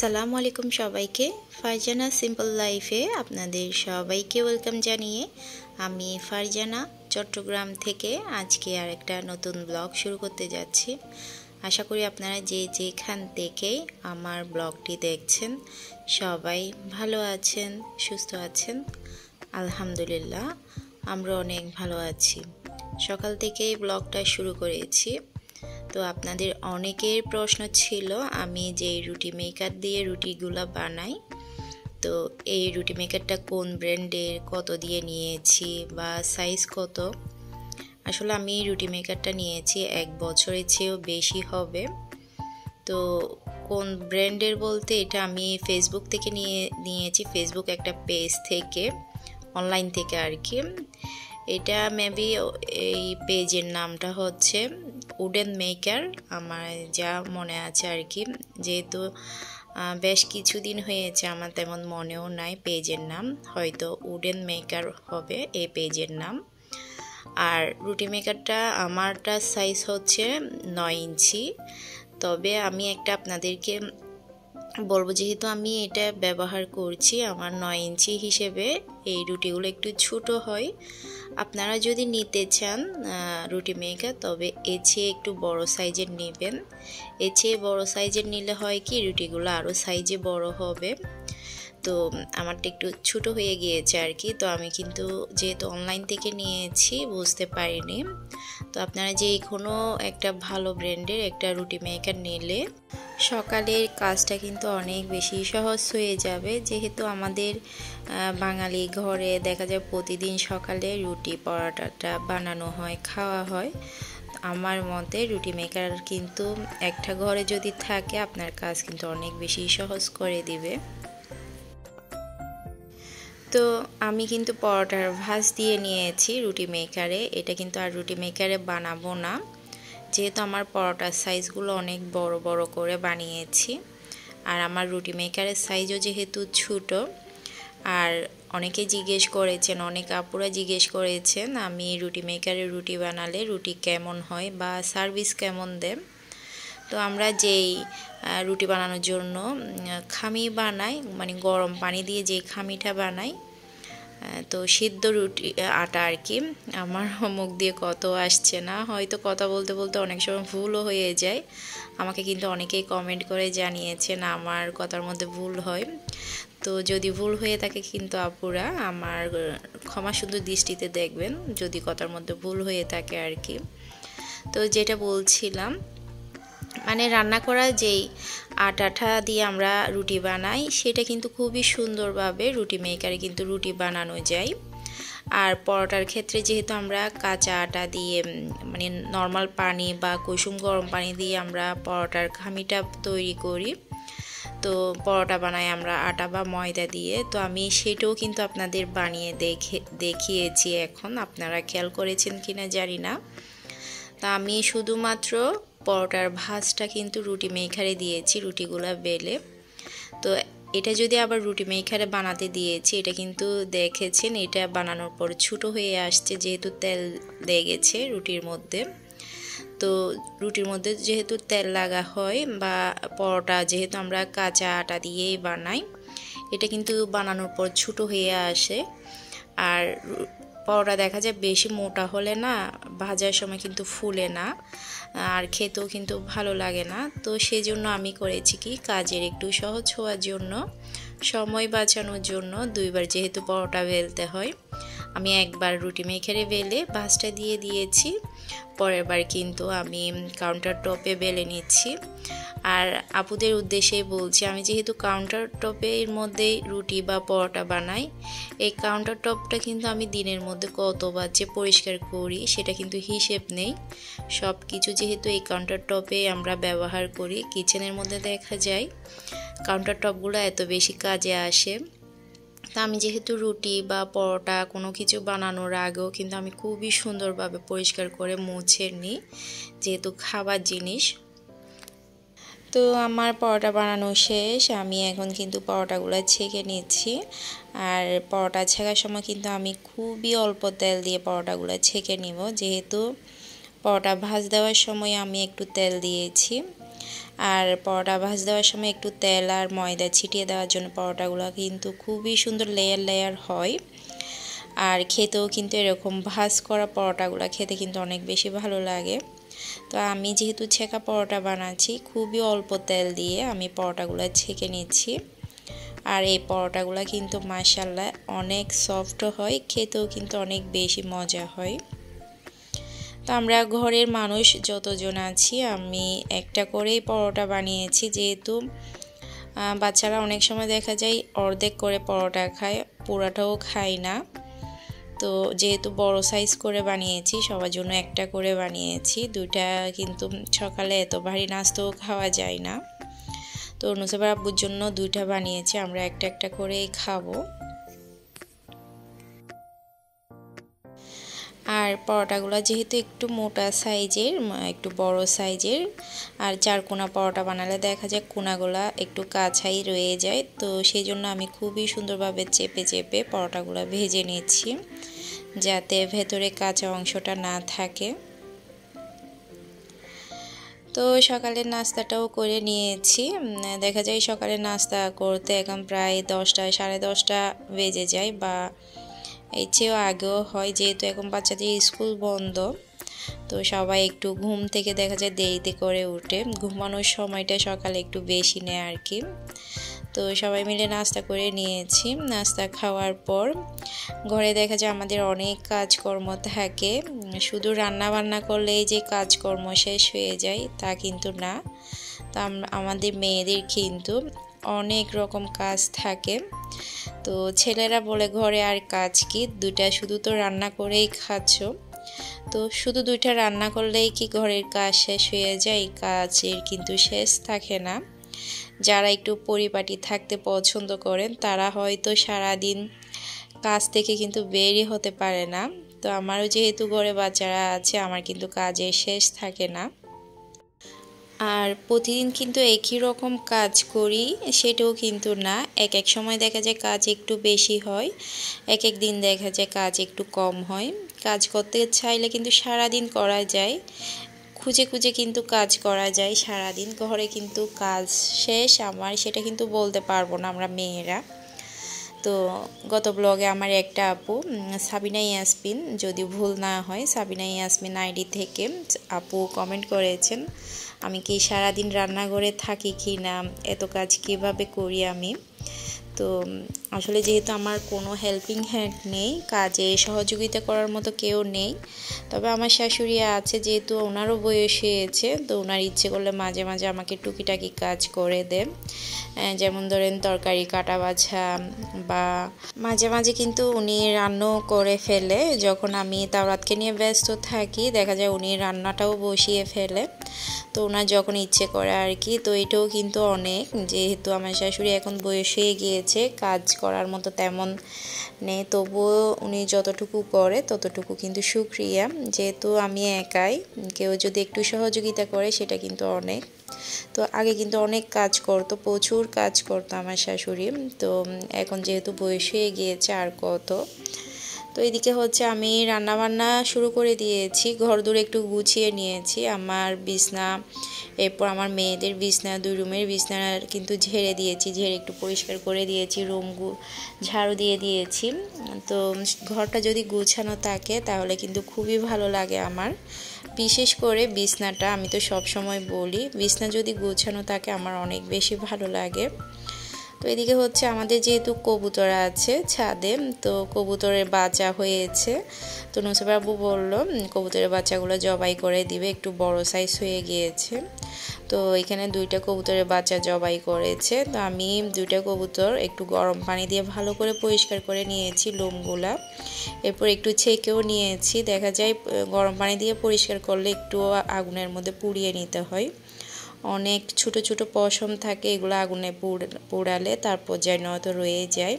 আসসালামু আলাইকুম সবাইকে। ফারজানা সিম্পল লাইফে আপনাদের সবাইকে ওয়েলকাম জানিয়ে আমি ফারজানা চট্টগ্রাম থেকে আজকে আরেকটা নতুন ব্লগ শুরু করতে যাচ্ছি। আশা করি আপনারা যে যেখান থেকে আমার ব্লগটি দেখছেন সবাই ভালো আছেন, সুস্থ আছেন। আলহামদুলিল্লাহ আমরা অনেক ভালো আছি। সকাল থেকেই ব্লগটা শুরু করেছি। তো আপনাদের অনেকের প্রশ্ন ছিল আমি যে রুটি মেকার দিয়ে রুটিগুলো বানাই, তো এই রুটি মেকারটা কোন ব্র্যান্ডের, কত দিয়ে নিয়েছি বা সাইজ কত। আসলে আমি রুটি মেকারটা নিয়েছি 1 বছরের চেয়েও বেশি হবে। তো কোন ব্র্যান্ডের বলতে এটা আমি ফেসবুক থেকে নিয়েছি, ফেসবুক একটা পেজ থেকে, অনলাইন থেকে আর কি। এটা মেবি এই পেজের নামটা হচ্ছে উডেন মেকার, আমার যা মনে আছে আর কি, যেহেতু বেশ কিছুদিন হয়েছে আমার তেমন মনেও নাই পেজের নাম, হয়তো উডেন মেকার হবে এই পেজের নাম। আর রুটি মেকারটা আমারটা সাইজ হচ্ছে 9 ইঞ্চি। তবে আমি একটা আপনাদেরকে বলবো, যেহেতু আমি এটা ব্যবহার করছি, আমার 9 ইঞ্চি হিসেবে এই রুটিগুলো একটু ছোট হয়। আপনারা যদি নিতে চান রুটি মেকার, তবে এর চেয়ে একটু বড় সাইজের নেবেন। এর চেয়ে বড় সাইজের নিলে হয় কি রুটিগুলো আরও সাইজে বড় হবে। তো আমারটা একটু ছোট হয়ে গিয়েছে আর কি। তো আমি কিন্তু যেহেতু অনলাইন থেকে নিয়েছি বুঝতে পারিনি। তো আপনারা যে কোনো একটা ভালো ব্র্যান্ডের একটা রুটি মেকার নিলে সকালের কাজটা কিন্তু অনেক বেশি সহজ হয়ে যাবে। যেহেতু আমাদের বাঙালি ঘরে দেখা যায় প্রতিদিন সকালে রুটি পরোটাটা বানানো হয়, খাওয়া হয়। আমার মতে রুটি মেকার কিন্তু একটা ঘরে যদি থাকে আপনার কাজ কিন্তু অনেক বেশি সহজ করে দিবে। তো আমি কিন্তু পরোটার ভাঁজ দিয়ে নিয়েছি রুটি মেকারে। এটা কিন্তু আর রুটি মেকারে বানাবো না, যেহেতু আমার পরোটার সাইজগুলো অনেক বড় বড় করে বানিয়েছি। আর আমার রুটি মেকারের সাইজও যেহেতু ছোট। আর অনেকে জিজ্ঞেস করেছেন, অনেক আপুরা জিজ্ঞেস করেছেন আমি রুটি মেকারে রুটি বানালে রুটি কেমন হয় বা সার্ভিস কেমন দেয়। তো আমরা যেই রুটি বানানোর জন্য খামি বানাই, মানে গরম পানি দিয়ে যে খামিটা বানাই, তো সিদ্ধ রুটি আটা আর কি। আমার মুখ দিয়ে কত আসছে না, হয়তো কথা বলতে বলতে অনেক সময় ভুলও হয়ে যায়। আমাকে কিন্তু অনেকেই কমেন্ট করে জানিয়েছেন আমার কথার মধ্যে ভুল হয়। তো যদি ভুল হয়ে থাকে কিন্তু আপুরা আমার ক্ষমা সুন্দর দৃষ্টিতে দেখবেন যদি কথার মধ্যে ভুল হয়ে থাকে আর কি। তো যেটা বলছিলাম, মানে রান্না করা যেই আটাটা দিয়ে আমরা রুটি বানাই সেটা কিন্তু খুবই সুন্দরভাবে রুটি মেকারে কিন্তু রুটি বানানো যায়। আর পরোটার ক্ষেত্রে যেহেতু আমরা কাঁচা আটা দিয়ে, মানে নর্মাল পানি বা কুসুম গরম পানি দিয়ে আমরা পরোটার খামিটা তৈরি করি, তো পরোটা বানাই আমরা আটা বা ময়দা দিয়ে। তো আমি সেটাও কিন্তু আপনাদের বানিয়ে দেখিয়েছি, এখন আপনারা খেয়াল করেছেন কিনা জানি না। তা আমি শুধুমাত্র পরোটার ভাঁজটা কিন্তু রুটি মেকারে দিয়েছি, রুটিগুলা বেলে। তো এটা যদি আবার রুটি মেকারে বানাতে দিয়েছি, এটা কিন্তু দেখেছেন এটা বানানোর পর ছোটো হয়ে আসছে, যেহেতু তেল লেগেছে রুটির মধ্যে। তো রুটির মধ্যে যেহেতু তেল লাগা হয় বা পরোটা যেহেতু আমরা কাঁচা আটা দিয়েই বানাই, এটা কিন্তু বানানোর পর ছোটো হয়ে আসে। আর পরোটা দেখা যায় বেশি মোটা হলে না ভাজার সময় কিন্তু ফুলে না, আর খেতেও কিন্তু ভালো লাগে না। তো সেই জন্য আমি করেছি কি, কাজের একটু সহজ হওয়ার জন্য, সময় বাঁচানোর জন্য, 2বার যেহেতু পরোটা বেলতে হয়, আমি একবার রুটি মেকারে বেলে ভাঁজটা দিয়ে দিয়েছি, পরের বার কিন্তু আমি কাউন্টার টপে বেলে নিচ্ছি। আর আপুদের উদ্দেশ্যে বলছি, আমি যেহেতু কাউন্টার টপের মধ্যেই রুটি বা পরোটা বানাই, এই কাউন্টার টপটা কিন্তু আমি দিনের মধ্যে কতবার যে পরিষ্কার করি সেটা কিন্তু হিসেব নেই। সব কিছু যেহেতু এই কাউন্টার টপে আমরা ব্যবহার করি, কিচেনের মধ্যে দেখা যায় কাউন্টার টপগুলো এত বেশি কাজে আসে। তা আমি যেহেতু রুটি বা পরোটা কোনো কিছু বানানোর আগেও কিন্তু আমি খুবই সুন্দরভাবে পরিষ্কার করে মুছে নিই, যেহেতু খাবার জিনিস। তো আমার পরোটা বানানো শেষ, আমি এখন কিন্তু পরোটাগুলো ছেঁকে নিচ্ছি। আর পরোটা ছেঁকার সময় কিন্তু আমি খুবই অল্প তেল দিয়ে পরোটাগুলো ছেঁকে নিব, যেহেতু পরোটা ভাজ দেওয়ার সময় আমি একটু তেল দিয়েছি। আর পরোটা ভাজ দেওয়ার সময় একটু তেল আর ময়দা ছিটিয়ে দেওয়ার জন্য পরোটাগুলো কিন্তু খুবই সুন্দর লেয়ার লেয়ার হয়। আর খেতেও কিন্তু এরকম ভাজ করা পরোটাগুলো খেতে কিন্তু অনেক বেশি ভালো লাগে। তো আমি যেহেতু ছেঁকা পরোটা বানাচ্ছি, খুবই অল্প তেল দিয়ে আমি পরোটাগুলো ছেঁকে নিচ্ছি। আর এই পরোটাগুলো কিন্তু মাশাআল্লাহ অনেক সফট হয়, খেতেও কিন্তু অনেক বেশি মজা হয়। তো আমরা ঘরের মানুষ যতজন আছি, আমি একটা করেই পরোটা বানিয়েছি, যেহেতু বাচ্চারা অনেক সময় দেখা যায় অর্ধেক করে পরোটা খায়, পুরাটাও খায় না। তো যেহেতু বড় সাইজ করে বানিয়েছি, সবার জন্য একটা করে বানিয়েছি। দুইটা কিন্তু সকালে এত ভারী নাস্তাও খাওয়া যায় না। তো নুসাইবার আব্বুর জন্য দুইটা বানিয়েছি, আমরা একটা একটা করেই খাবো। আর পরোটাগুলো যেহেতু একটু মোটা সাইজের, একটু বড় সাইজের, আর চারকোনা পরোটা বানালে দেখা যায় কোনাগুলা একটু কাছাই রয়ে যায়। তো সেই জন্য আমি খুবই সুন্দরভাবে চেপে চেপে পরোটাগুলো ভেজে নিচ্ছি, যাতে ভেতরে কাঁচা অংশটা না থাকে। তো সকালের নাস্তাটাও করে নিয়েছি। দেখা যায় সকালের নাস্তা করতে এখন প্রায় 10টা, 10:30 বেজে যায়, বা এর চেয়েও আগেও হয়, যেহেতু এখন বাচ্চাদের স্কুল বন্ধ। তো সবাই একটু ঘুম থেকে দেখা যায় দেরিতে করে উঠে, ঘুমানোর সময়টা সকালে একটু বেশি নেয় আর কি। তো সবাই মিলে নাস্তা করে নিয়েছি। নাস্তা খাওয়ার পর ঘরে দেখা যায় আমাদের অনেক কাজকর্ম থাকে, শুধু রান্না বান্না করলেই যে কাজকর্ম শেষ হয়ে যায় তা কিন্তু না। তো আমাদের মেয়েদের কিন্তু অনেক রকম কাজ থাকে। তো ছেলেরা বলে ঘরে আর কাজ কি, দুইটা শুধু তো রান্না করেই খাচ্ছ। তো শুধু দুইটা রান্না করলেই কি ঘরের কাজ শেষ হয়ে যায়? কাজের কিন্তু শেষ থাকে না। যারা একটু পরিপাটি থাকতে পছন্দ করেন তারা হয়তো সারাদিন কাজ থেকে কিন্তু বেরই হতে পারে না। তো আমারও যেহেতু ঘরে বাচ্চারা আছে, আমার কিন্তু কাজের শেষ থাকে না। আর প্রতিদিন কিন্তু একই রকম কাজ করি সেটাও কিন্তু না, এক এক সময় দেখা যায় কাজ একটু বেশি হয়, এক এক দিন দেখা যায় কাজ একটু কম হয়। কাজ করতে চাইলে কিন্তু সারাদিন করা যায়, খুঁজে খুঁজে কিন্তু কাজ করা যায় সারাদিন। ঘরে কিন্তু কাজ শেষ আমার সেটা কিন্তু বলতে পারবো না আমরা মেয়েরা। তো গত ব্লগে আমার একটা আপু, সাবিনা ইয়াসমিন যদি ভুল না হয়, সাবিনা ইয়াসমিন আইডি থেকে আপু কমেন্ট করেছেন আমি কি সারাদিন রান্নাঘরে থাকি কি না, এত কাজ কিভাবে করি আমি। তো আসলে যেহেতু আমার কোনো হেল্পিং হ্যান্ড নেই, কাজে সহযোগিতা করার মতো কেউ নেই, তবে আমার শাশুড়ি আছে, যেহেতু ওনারও বয়স হয়েছে, তো ওনার ইচ্ছে করলে মাঝে মাঝে আমাকে টুকিটাকি কাজ করে দেন। যেমন ধরেন তরকারি কাটা বাছা, বা মাঝে মাঝে কিন্তু উনি রান্নাও করে ফেলে। যখন আমি তাওরাতকে নিয়ে ব্যস্ত থাকি দেখা যায় উনি রান্নাটাও বসিয়ে ফেলে। তো ওনার যখন ইচ্ছে করে আর কি। তো এটাও কিন্তু অনেক, যেহেতু আমার শাশুড়ি এখন বয়স হয়ে গিয়েছে, কাজ করার মতো তেমন নেই, তবুও উনি যতটুকু করে ততটুকু কিন্তু শুকরিয়া। যেহেতু আমি একাই, কেউ যদি একটু সহযোগিতা করে সেটা কিন্তু অনেক। তো আগে কিন্তু অনেক কাজ করতো, প্রচুর কাজ করতো আমার শাশুড়ি। তো এখন যেহেতু বয়স হয়ে গিয়েছে আর কত। তো এদিকে হচ্ছে আমি রান্না বান্না শুরু করে দিয়েছি, ঘরদোর একটু গুছিয়ে নিয়েছি। আমার বিছনা, এরপর আমার মেয়েদের বিছনা, 2 রুমের বিছনা কিন্তু ঝেড়ে দিয়েছি, ঝেড়ে একটু পরিষ্কার করে দিয়েছি, রুম ঝাড়ু দিয়ে দিয়েছি। তো ঘরটা যদি গুছানো থাকে তাহলে কিন্তু খুবই ভালো লাগে আমার, বিশেষ করে বিছনাটা। আমি তো সব সময় বলি বিছনা যদি গুছানো থাকে আমার অনেক বেশি ভালো লাগে। তো এদিকে হচ্ছে আমাদের যেহেতু কবুতর আছে ছাদে, তো কবুতরের বাচ্চা হয়েছে। তো নুসাইবা আব্বু বললো কবুতরের বাচ্চাগুলো জবাই করে দিবে, একটু বড় সাইজ হয়ে গিয়েছে। তো এখানে 2টা কবুতরের বাচ্চা জবাই করেছে। তো আমি 2টা কবুতর একটু গরম পানি দিয়ে ভালো করে পরিষ্কার করে নিয়েছি লোমগুলা, এরপর একটু ছেঁকেও নিয়েছি। দেখা যায় গরম পানি দিয়ে পরিষ্কার করলে একটু আগুনের মধ্যে পুড়িয়ে নিতে হয়, অনেক ছোট ছোট পশম থাকে, এগুলো আগুনে পোড়ালে তারপর যেন তো রয়ে যায়।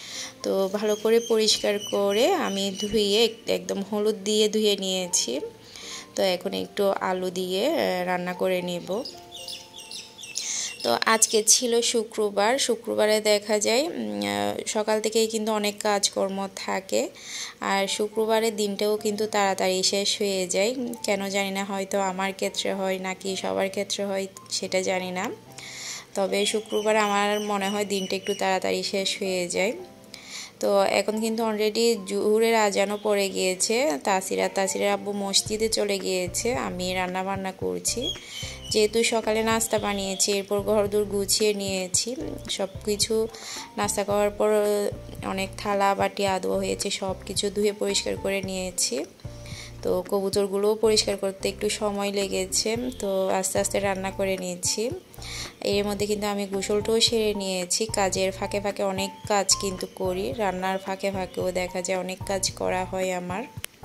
তো ভালো করে পরিষ্কার করে আমি ধুয়ে একদম হলুদ দিয়ে ধুয়ে নিয়েছি। তো এখন একটু আলু দিয়ে রান্না করে নেব। তো আজকে ছিল শুক্রবার, শুক্রবারে দেখা যায় সকাল থেকেই কিন্তু অনেক কাজকর্ম থাকে, আর শুক্রবারের দিনটাও কিন্তু তাড়াতাড়ি শেষ হয়ে যায়। কেন জানি না, হয়তো আমার ক্ষেত্রে হয় নাকি সবার ক্ষেত্রে হয় সেটা জানি না, তবে শুক্রবার আমার মনে হয় দিনটা একটু তাড়াতাড়ি শেষ হয়ে যায়। তো এখন কিন্তু অলরেডি জোহরের আজানও পড়ে গিয়েছে। তাসিরা আব্বু মসজিদে চলে গিয়েছে, আমি রান্না বান্না করছি। যেহেতু সকালে নাস্তা বানিয়েছি, এরপর ঘরদোর গুছিয়ে নিয়েছি, সব কিছু নাস্তা করার পর অনেক থালা বাটি আদোয়া হয়েছে, সব কিছু ধুয়ে পরিষ্কার করে নিয়েছি। তো কবুতরগুলোও পরিষ্কার করতে একটু সময় লেগেছে, তো আস্তে আস্তে রান্না করে নিয়েছি। এর মধ্যে কিন্তু আমি গোসলটাও সেরে নিয়েছি। কাজের ফাঁকে ফাঁকে অনেক কাজ কিন্তু করি, রান্নার ফাঁকে ফাঁকেও দেখা যায় অনেক কাজ করা হয় আমার।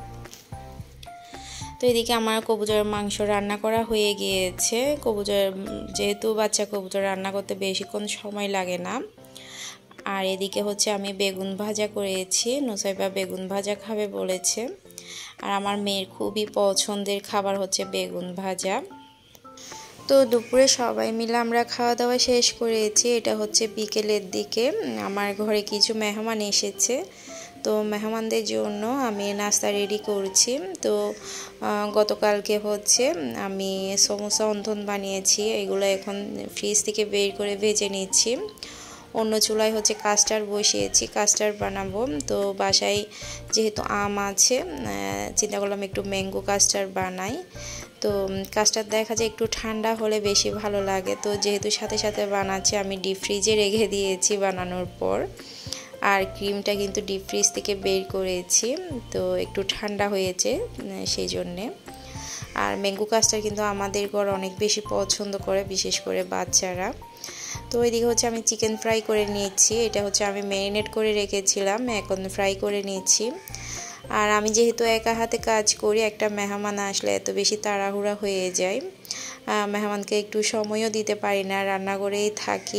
তো এদিকে আমার কবুতরের মাংস রান্না করা হয়ে গিয়েছে। যেহেতু বাচ্চা কবুতর রান্না করতে বেশিক্ষণ সময় লাগে না। আর এদিকে হচ্ছে আমি বেগুন ভাজা করেছি, নুসাইবা বেগুন ভাজা খাবে বলেছে। আর আমার মেয়ের খুবই পছন্দের খাবার হচ্ছে বেগুন ভাজা। তো দুপুরে সবাই মিলে আমরা খাওয়া দাওয়া শেষ করেছি। এটা হচ্ছে বিকেলের দিকে, আমার ঘরে কিছু মেহমান এসেছে, তো মেহমানদের জন্য আমি নাস্তা রেডি করছি। তো গতকালকে হচ্ছে আমি সমোসা অন্থন বানিয়েছি, এগুলো এখন ফ্রিজ থেকে বের করে ভেজে নিচ্ছি। অন্য চুলায় হচ্ছে কাস্টার্ড বসিয়েছি, কাস্টার্ড বানাবো। তো বাসায় যেহেতু আম আছে, চিন্তা করলাম একটু ম্যাঙ্গো কাস্টার্ড বানাই। তো কাস্টার্ড দেখা যায় একটু ঠান্ডা হলে বেশি ভালো লাগে, তো যেহেতু সাথে সাথে বানাচ্ছি আমি ডিপ ফ্রিজে রেখে দিয়েছি বানানোর পর। আর ক্রিমটা কিন্তু ডিপ ফ্রিজ থেকে বের করেছি, তো একটু ঠান্ডা হয়েছে সেই জন্যে। আর ম্যাঙ্গো কাস্টার্ড কিন্তু আমাদের ঘর অনেক বেশি পছন্দ করে, বিশেষ করে বাচ্চারা। তো এদিকে হচ্ছে আমি চিকেন ফ্রাই করে নিয়েছি, এটা হচ্ছে আমি ম্যারিনেট করে রেখেছিলাম, এখন ফ্রাই করে নিয়েছি। আর আমি যেহেতু একা হাতে কাজ করি, একটা মেহমান আসলে এত বেশি তাড়াহুড়া হয়ে যায়, মেহমানকে একটু সময়ও দিতে পারি না, রান্না করেই থাকি।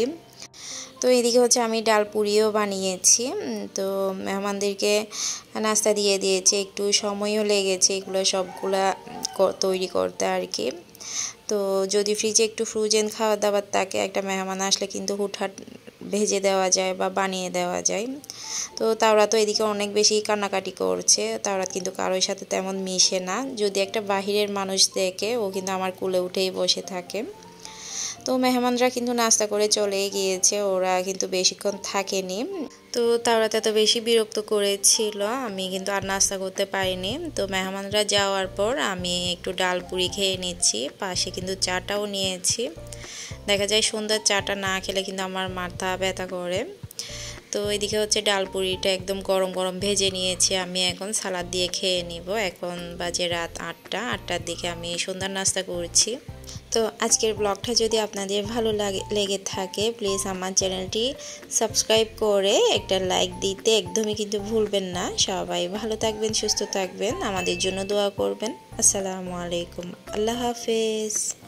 তো এদিকে হচ্ছে আমি ডাল পুরিও বানিয়েছি, তো মেহমানদেরকে নাস্তা দিয়ে দিয়েছি, একটু সময়ও লেগেছে এগুলো সবগুলা তৈরি করতে আর কি। তো যদি ফ্রিজে একটু ফ্রোজেন খাবার দাবার থাকে, একটা মেহমান আসলে কিন্তু হুটহাট ভেজে দেওয়া যায় বা বানিয়ে দেওয়া যায়। তো তাওরা তো এদিকে অনেক বেশি কান্নাকাটি করছে, তাওরা কিন্তু কারোর সাথে তেমন মিশে না, যদি একটা বাহিরের মানুষ দেখে ও কিন্তু আমার কোলে উঠেই বসে থাকে। তো মেহমানরা কিন্তু নাস্তা করে চলে গিয়েছে, ওরা কিন্তু বেশিক্ষণ থাকেনি। তো তাওরা তো বেশি বিরক্ত করেছিল, আমি কিন্তু আর নাস্তা করতে পারিনি। তো মেহমানরা যাওয়ার পর আমি একটু ডাল পুরি খেয়ে নিচ্ছি, পাশে কিন্তু চাটাও নিয়েছি। দেখা যায় সন্ধ্যার চাটা না খেলে কিন্তু আমার মাথা ব্যথা করে। তো এদিকে হচ্ছে ডাল পুরিটা একদম গরম গরম ভেজে নিয়েছি, আমি এখন সালাদ দিয়ে খেয়ে নিব। এখন বাজে রাত 8টার দিকে আমি সন্ধ্যার নাস্তা করছি। তো আজকের ব্লগটা যদি আপনাদের ভালো লেগে থাকে, প্লিজ আমার চ্যানেলটি সাবস্ক্রাইব করে একটা লাইক দিতে একদমই কিন্তু ভুলবেন না। সবাই ভালো থাকবেন, সুস্থ থাকবেন, আমাদের জন্য দোয়া করবেন। আসসালামু আলাইকুম, আল্লাহ হাফেজ।